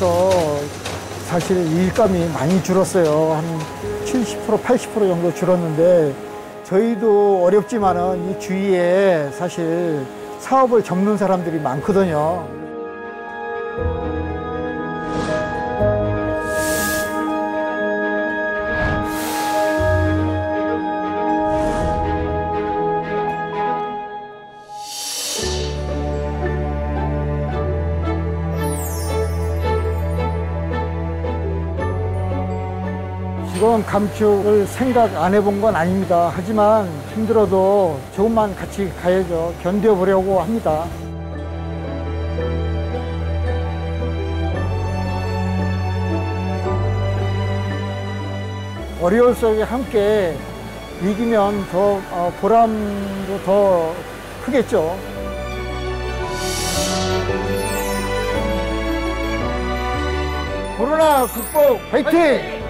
인해서 사실 일감이 많이 줄었어요. 한 70%, 80% 정도 줄었는데 저희도 어렵지만은 이 주위에 사실 사업을 접는 사람들이 많거든요. 직원 감축을 생각 안 해본 건 아닙니다. 하지만 힘들어도 조금만 같이 가야죠. 견뎌보려고 합니다. 어려울 속에 함께 이기면 더 보람도 더 크겠죠. 코로나 극복 화이팅!